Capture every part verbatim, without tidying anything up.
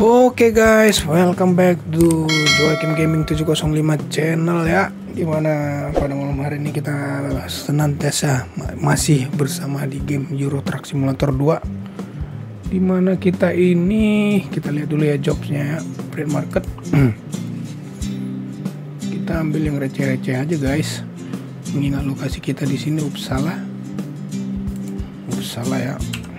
Oke guys, welcome back to Joakim Gaming tujuh nol lima channel ya. Dimana pada malam hari ini kita senantiasa masih bersama di game Euro Truck Simulator dua. Dimana kita ini, kita lihat dulu ya jobsnya ya, print market. Kita ambil yang receh-receh aja guys. Mengingat lokasi kita di sini Uppsala. Uppsala ya.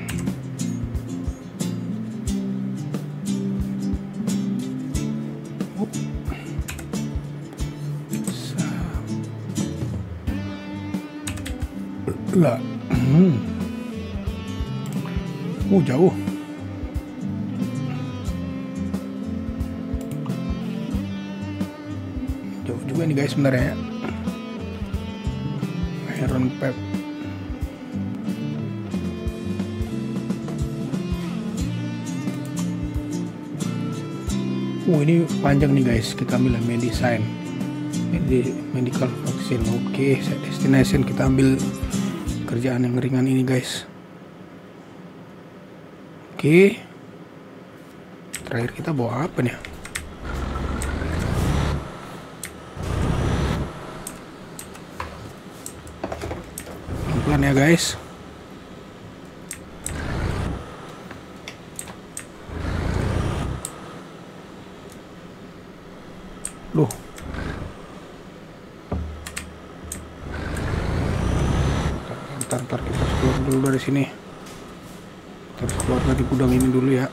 Lah, hmm. uh jauh. Jauh juga nih guys sebenarnya ya. Iron Pipe. Uh ini panjang nih guys. Kita ambil medicine, Medi medical vaccine. Oke, set destination kita ambil kerjaan yang ringan ini guys. Oke, terakhir kita bawa apa nih? Pelan-pelan ya guys. Loh, ntar kita keluar dulu dari sini. Kita harus keluar dari gudang ini dulu ya.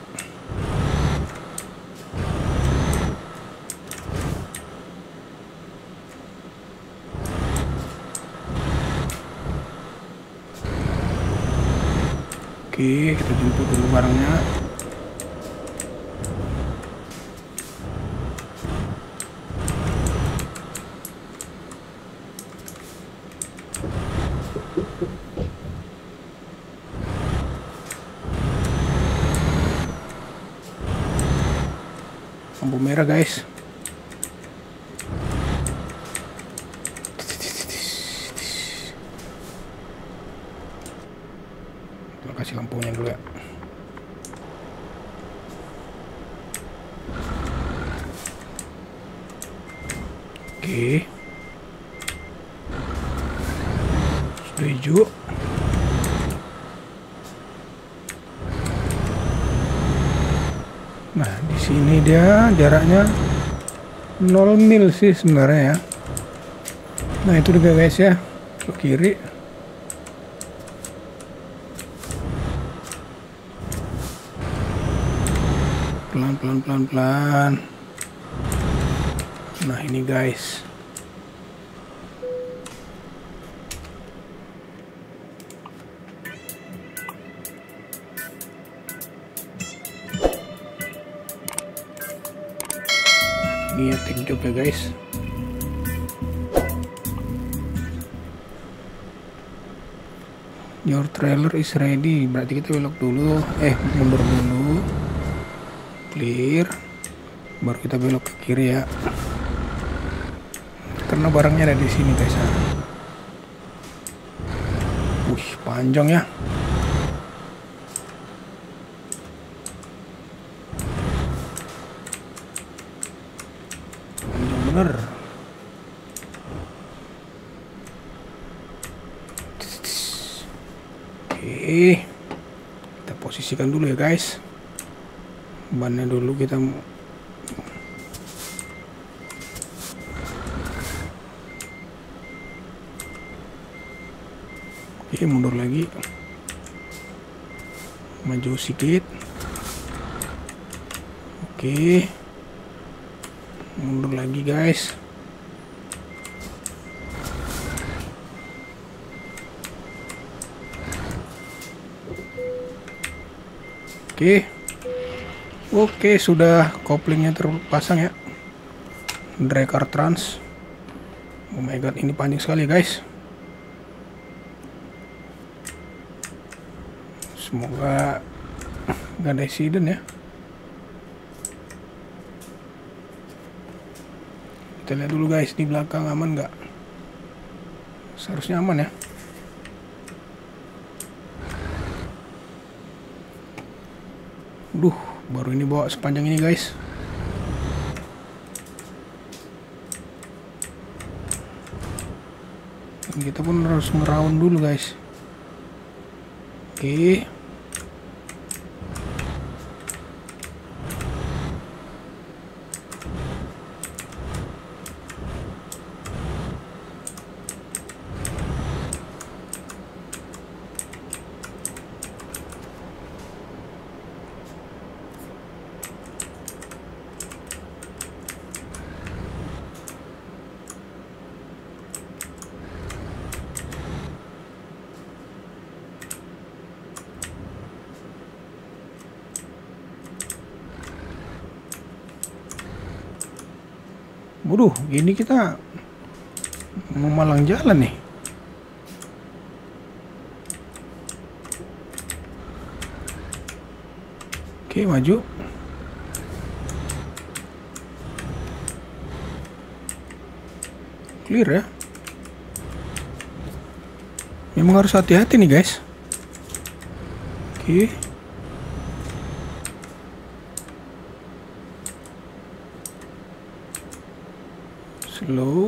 Oke, kita jemput dulu barangnya. Lampu merah guys. Kita kasih lampunya dulu ya. Oke, setuju. Nah, di sini dia jaraknya nol mil sih sebenarnya ya. Nah, itu juga guys ya, ke kiri. Pelan pelan pelan pelan. Nah, ini guys. Ini ya take job ya guys. Your trailer is ready. Berarti kita belok dulu. Eh mundur dulu. Clear. Baru kita belok ke kiri ya. Karena barangnya ada di sini guys. Wih panjang ya. Bener. Oke, kita posisikan dulu ya guys. Bannya dulu kita oke, mundur lagi, maju sedikit. Oke, mundur lagi guys. Oke, oke sudah koplingnya terpasang ya. Drag car trans. Oh my god, ini panjang sekali guys. Semoga gak ada accident ya. Kita lihat dulu guys di belakang aman nggak? Seharusnya aman ya. Duh, baru ini bawa sepanjang ini guys. Dan kita pun harus ngeraun dulu guys. Oke. Waduh, ini kita memalang jalan nih. Oke, maju. Clear ya. Memang harus hati-hati nih guys. Oke. Slow.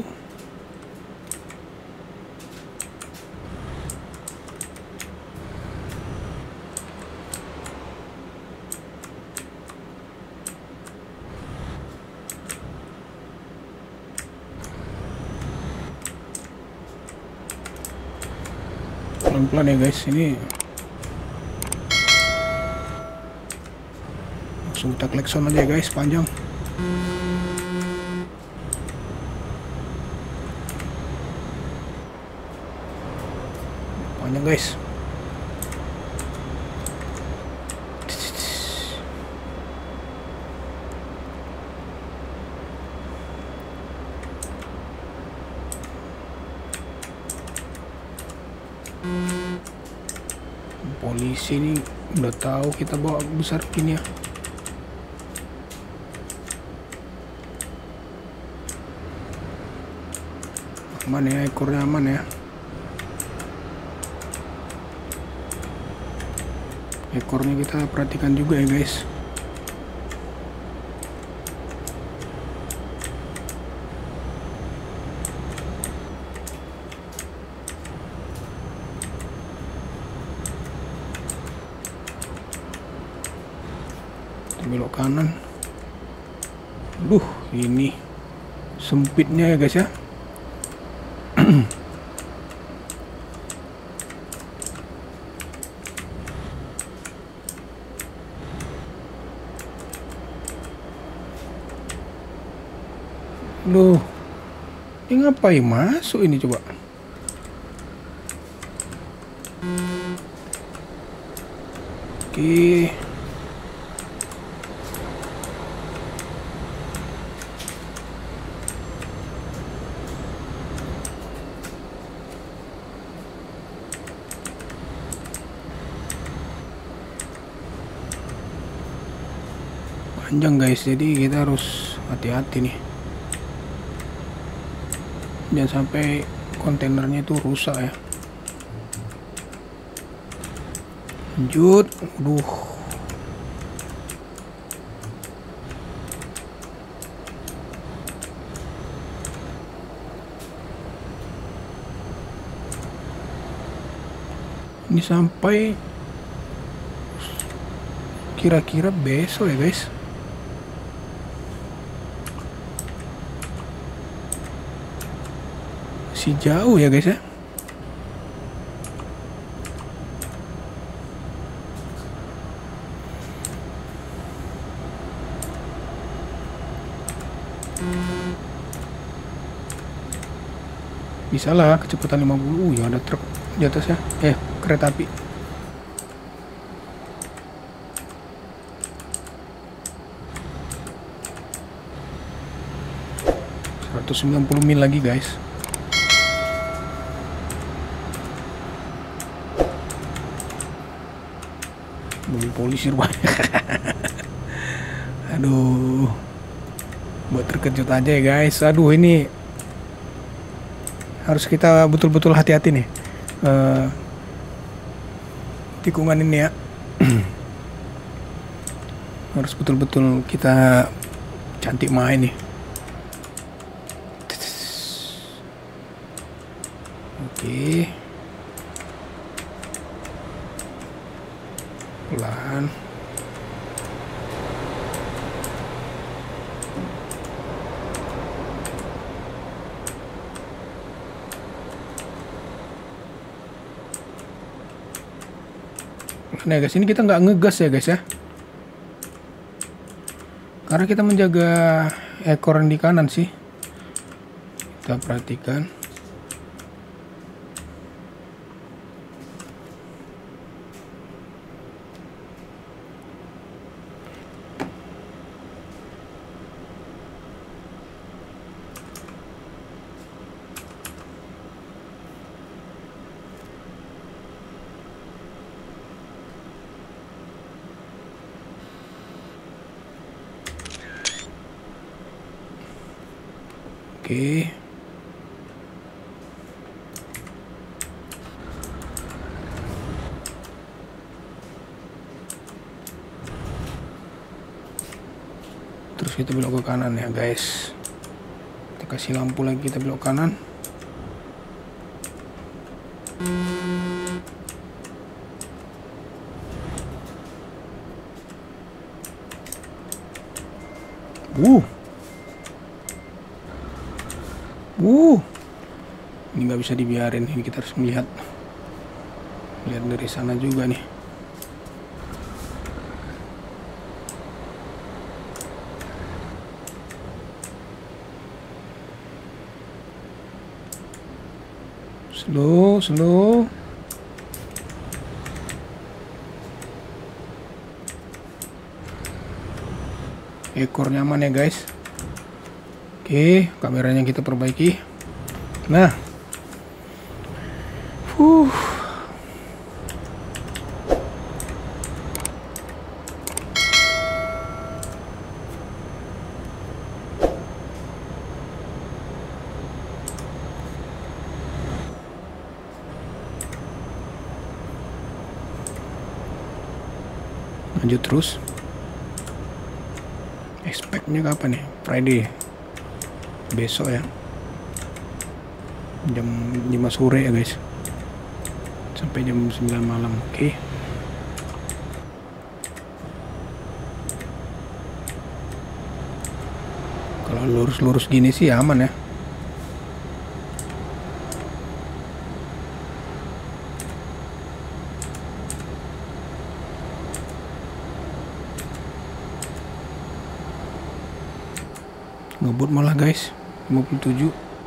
Pelan-pelan ya guys, ini langsung kita klakson aja guys, panjang. Panjang guys. Polisi ini udah tahu kita bawa besar gini ya. Aman ya, ekornya aman ya. Ekornya kita perhatikan juga ya guys. Belok kanan. Duh, ini sempitnya ya guys ya. Loh, ini ngapain masuk ini coba? Oke. Panjang guys, jadi kita harus hati-hati nih. Jangan sampai kontainernya itu rusak ya. Lanjut. Aduh. Ini sampai kira-kira besok ya guys. Masih jauh ya guys ya. Bisa lah kecepatan lima puluh. Ya ada truk di atasnya. Eh, kereta api. seratus sembilan puluh mil lagi guys. Mobil polisi rupanya. Aduh, buat terkejut aja ya guys. Aduh, ini harus kita betul-betul hati-hati nih uh, tikungan ini ya. Harus betul-betul kita cantik main nih. Oke. Pelan. Nah guys, ini kita nggak ngegas ya guys ya, karena kita menjaga ekor yang di kanan sih. Kita perhatikan. Oke. Terus kita belok ke kanan ya guys. Kita kasih lampu lagi, kita belok kanan. Uh. Uh, ini nggak bisa dibiarin. Ini kita harus melihat, lihat dari sana juga nih. Slow, slow. Ekor nyaman ya guys. Oke, kameranya kita perbaiki. Nah, huh. Lanjut terus. Expect-nya kapan nih? Friday. Besok ya, jam lima sore ya guys, sampai jam sembilan malam. Oke. Kalau lurus-lurus gini sih aman ya. Ngebut malah guys. lima puluh tujuh.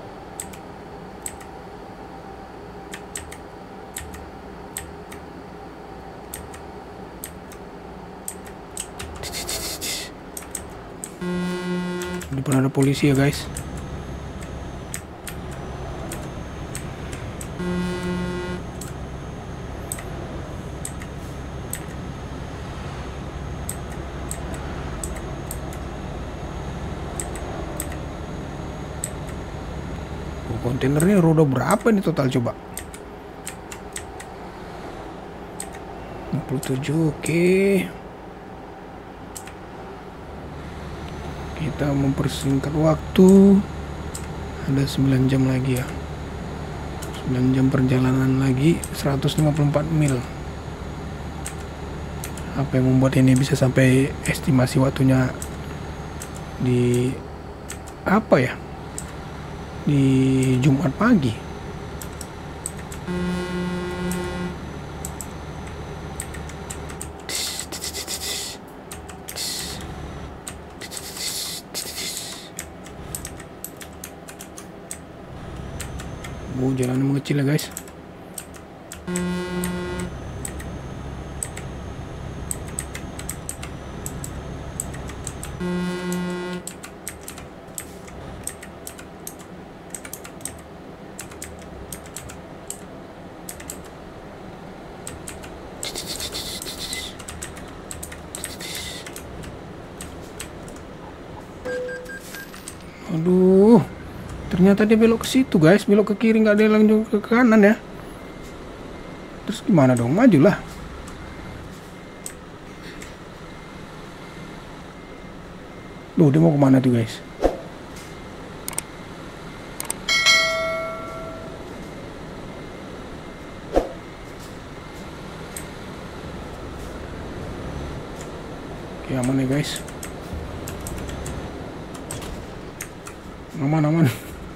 Di depan ada polisi ya guys. Kontainernya roda berapa nih total coba? enam puluh tujuh. Oke. Kita mempersingkat waktu. Ada sembilan jam lagi ya. sembilan jam perjalanan lagi, seratus lima puluh empat mil. Apa yang membuat ini bisa sampai estimasi waktunya di apa ya? Di Jumat pagi. Oh, jalan mengecil ya guys. Aduh, ternyata dia belok ke situ guys, belok ke kiri, nggak ada langsung ke kanan ya. Terus gimana dong? Majulah. Duh, dia mau kemana tuh guys? Oke, aman ya guys. Aman, aman.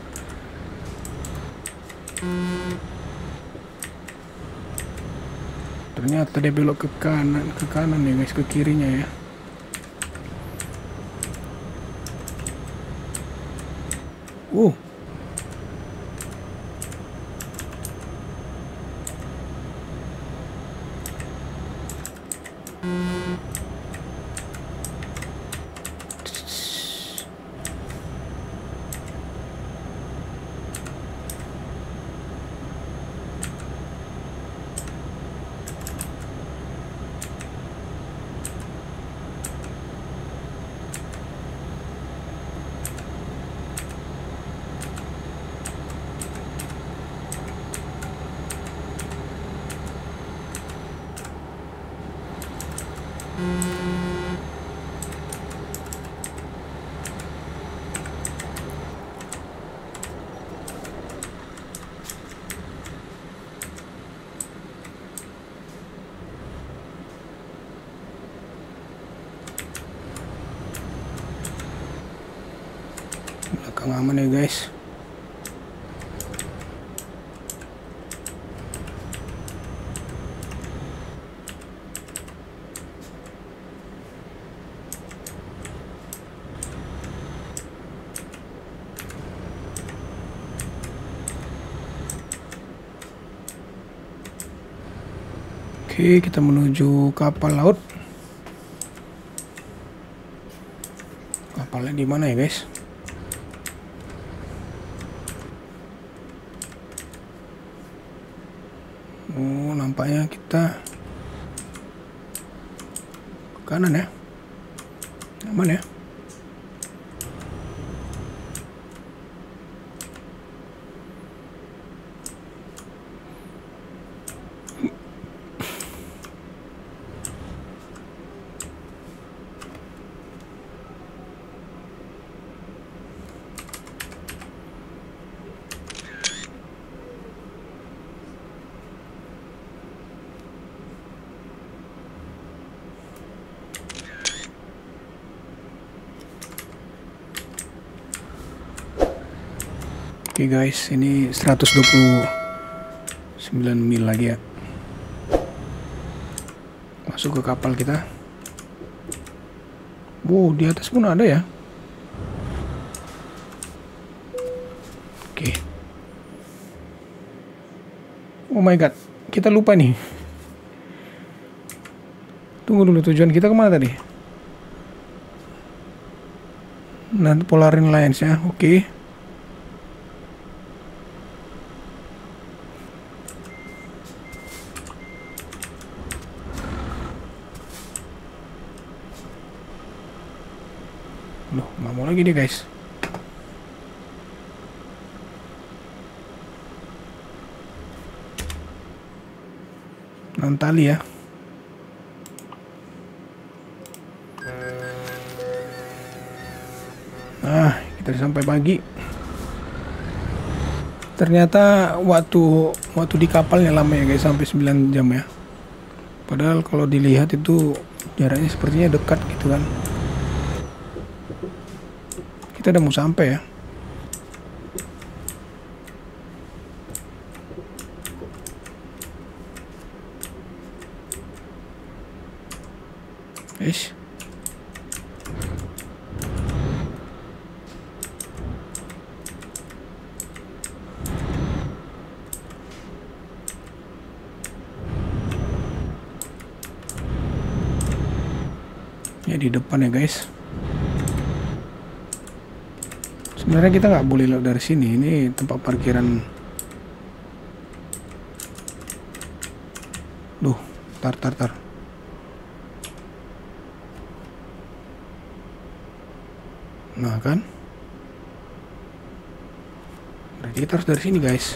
Ternyata dia belok ke kanan, ke kanan ya guys, ke kirinya ya. Uh. Belakang aman ya guys. Oke, kita menuju kapal laut. Kapalnya di mana ya guys? Oh, nampaknya kita ke kanan ya. Aman ya. Oke guys, ini seratus dua puluh sembilan mil lagi ya. Masuk ke kapal kita. Wow, di atas pun ada ya. Oke. Oh my god, kita lupa nih. Tunggu dulu, tujuan kita kemana tadi? Nanti Polarin Lines ya, oke. Loh, nggak mau lagi deh guys. Nantali ya. Nah, kita sampai pagi. Ternyata waktu waktu di kapalnya lama ya guys, sampai sembilan jam ya. Padahal kalau dilihat itu jaraknya sepertinya dekat gitu kan. Kita udah mau sampai ya. Guys. Ya di depan ya guys. Sebenarnya kita nggak boleh lewat dari sini. Ini tempat parkiran. Duh, tar tar tar. Nah kan. Berarti kita harus dari sini guys.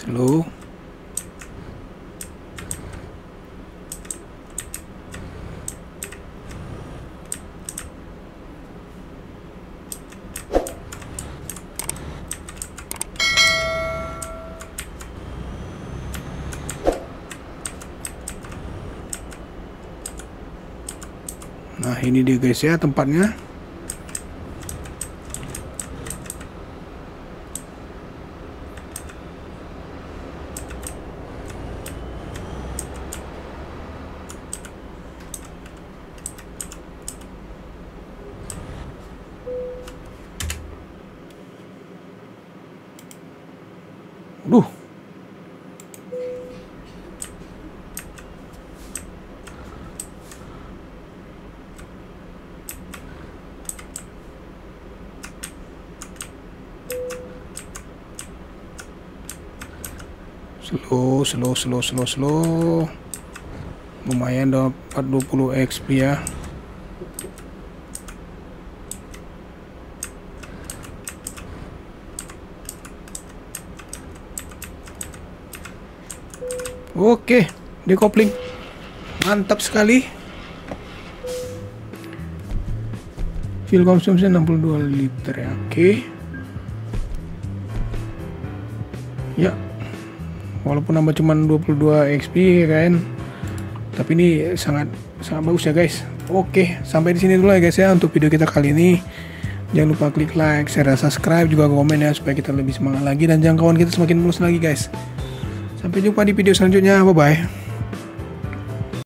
slow. Nah ini dia guys ya tempatnya. Duh. Slow, slow, slow, slow, slow. Lumayan dapat dua puluh X P ya. Oke, dekopling. Mantap sekali. Fuel consumption enam puluh dua liter ya. Oke. Ya. Walaupun nambah cuma dua puluh dua X P kan. Tapi ini sangat sangat bagus ya guys. Oke, sampai di sini dulu ya guys ya untuk video kita kali ini. Jangan lupa klik like, share, dan subscribe, juga komen ya supaya kita lebih semangat lagi dan jangkauan kita semakin mulus lagi guys. Sampai jumpa di video selanjutnya. Bye bye.